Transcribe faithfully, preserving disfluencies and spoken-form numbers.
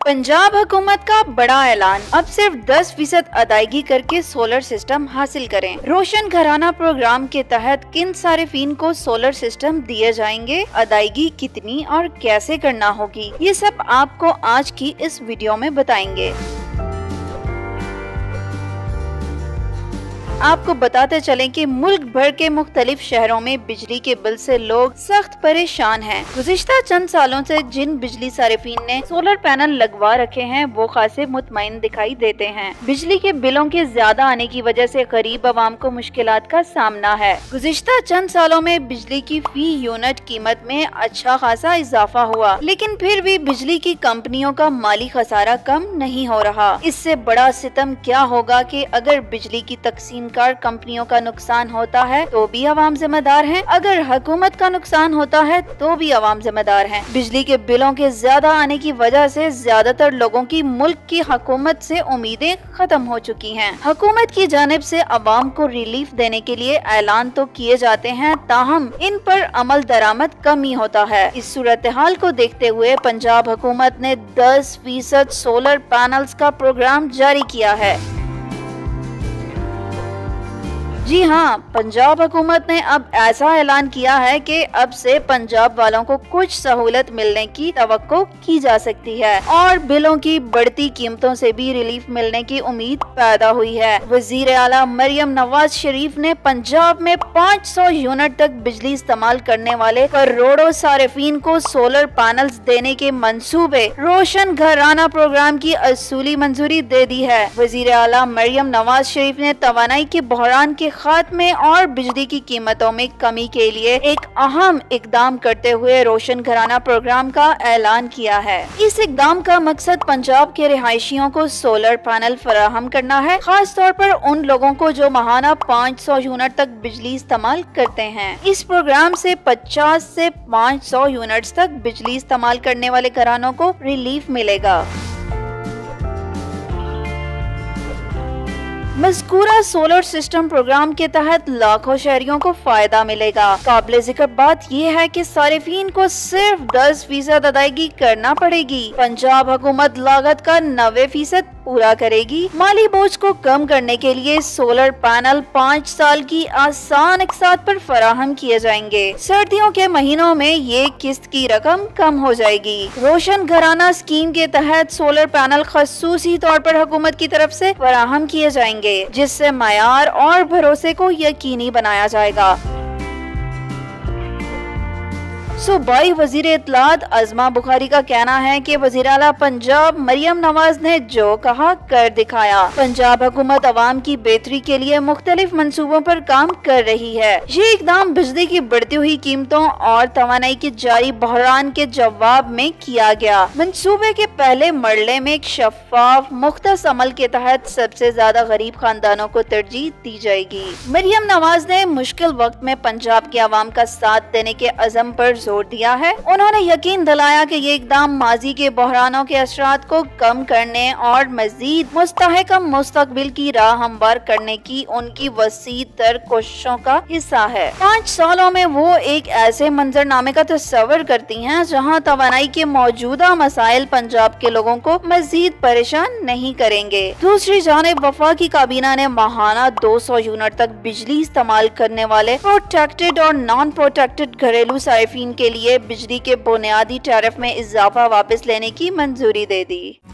पंजाब हुकूमत का बड़ा ऐलान, अब सिर्फ दस फीसद अदायगी करके सोलर सिस्टम हासिल करें। रोशन घराना प्रोग्राम के तहत किन सारिफीन को सोलर सिस्टम दिए जाएंगे, अदायगी कितनी और कैसे करना होगी, ये सब आपको आज की इस वीडियो में बताएंगे। आपको बताते चलें कि मुल्क भर के मुख्तलिफ शहरों में बिजली के बिल से लोग सख्त परेशान हैं। गुज़िश्ता चंद सालों से जिन बिजली सारिफीन ने सोलर पैनल लगवा रखे हैं वो खासे मुतमईन दिखाई देते हैं। बिजली के बिलों के ज्यादा आने की वजह से गरीब आवाम को मुश्किलात का सामना है। गुज़िश्ता चंद सालों में बिजली की फी यूनिट कीमत में अच्छा खासा इजाफा हुआ, लेकिन फिर भी बिजली की कंपनियों का माली खसारा कम नहीं हो रहा। इससे बड़ा सितम क्या होगा कि अगर बिजली की तकसीम कार कंपनियों का नुकसान होता है तो भी आवाम जिम्मेदार हैं, अगर हुकूमत का नुकसान होता है तो भी आवाम जिम्मेदार हैं। बिजली के बिलों के ज्यादा आने की वजह से ज्यादातर लोगों की मुल्क की हुकूमत से उम्मीदें खत्म हो चुकी हैं। हुकूमत की जानिब से आवाम को रिलीफ देने के लिए ऐलान तो किए जाते हैं, ताहम इन पर अमल दरामद कम ही होता है। इस सूरत हाल को देखते हुए पंजाब हुकूमत ने दस फीसद सोलर पैनल्स का प्रोग्राम जारी किया है। जी हाँ, पंजाब हुकूमत ने अब ऐसा ऐलान किया है कि अब से पंजाब वालों को कुछ सहूलत मिलने की तवक्को की जा सकती है और बिलों की बढ़ती कीमतों से भी रिलीफ मिलने की उम्मीद पैदा हुई है। वजीर आला मरियम नवाज शरीफ ने पंजाब में पाँच सौ यूनिट तक बिजली इस्तेमाल करने वाले करोड़ों सारिफीन को सोलर पैनल्स देने के मंसूबे रोशन घराना प्रोग्राम की असूली मंजूरी दे दी है। वजीर आला मरियम नवाज शरीफ ने तवानाई के बहरान के खात्मे और बिजली की कीमतों में कमी के लिए एक अहम इकदाम करते हुए रोशन घराना प्रोग्राम का ऐलान किया है। इस इकदाम का मकसद पंजाब के रिहायशियों को सोलर पैनल फराहम करना है, खास तौर पर उन लोगों को जो माहाना पाँच सौ यूनिट तक बिजली इस्तेमाल करते हैं। इस प्रोग्राम से पचास से पाँच सौ यूनिट्स तक बिजली इस्तेमाल करने वाले घरानों को रिलीफ मिलेगा। मज़कूरा सोलर सिस्टम प्रोग्राम के तहत लाखों शहरियों को फायदा मिलेगा। काबिल जिक्र बात यह है कि सारिफीन को सिर्फ दस फीसद अदायगी करना पड़ेगी। पंजाब हुकूमत लागत का नब्बे फीसद पूरा करेगी। माली बोझ को कम करने के लिए सोलर पैनल पाँच साल की आसान अक़सात पर फराहम किए जाएंगे। सर्दियों के महीनों में ये किस्त की रकम कम हो जाएगी। रोशन घराना स्कीम के तहत सोलर पैनल खसूसी तौर पर हुकूमत की तरफ से फराहम किए जाएंगे, जिससे मयार और भरोसे को यकीनी बनाया जाएगा। सूबाई वजीर इत्तलात अज़मा बुखारी का कहना है कि वज़ीर आला पंजाब मरियम नवाज ने जो कहा कर दिखाया। पंजाब हुकूमत अवाम की बेहतरी के लिए मुख्तलिफ मंसूबों पर काम कर रही है। ये इकदाम बिजली की बढ़ती हुई कीमतों और तवानाई के जारी बहरान के जवाब में किया गया। मंसूबे के पहले मरले में एक शफाफ मुख्तस अमल के तहत सबसे ज्यादा गरीब खानदानों को तरजीह दी जाएगी। मरियम नवाज ने मुश्किल वक्त में पंजाब के अवाम का साथ देने के अज़म पर जोर दिया है। उन्होंने यकीन दिलाया कि ये इकदाम माजी के बहरानों के असरात को कम करने और मजीद मुस्तहकम मुस्तकबिल की राह हमवार करने की उनकी वसी तर कोशिशों का हिस्सा है। पाँच सालों में वो एक ऐसे मंजरनामे का तस्वर करती हैं जहां तवानाई के मौजूदा मसाइल पंजाब के लोगों को मजीद परेशान नहीं करेंगे। दूसरी जानिब वफाकी काबीना ने माहाना दो सौ यूनिट तक बिजली इस्तेमाल करने वाले प्रोटेक्टेड और नॉन प्रोटेक्टेड घरेलू सारिफीन के लिए बिजली के बुनियादी टैरिफ में इजाफा वापस लेने की मंजूरी दे दी।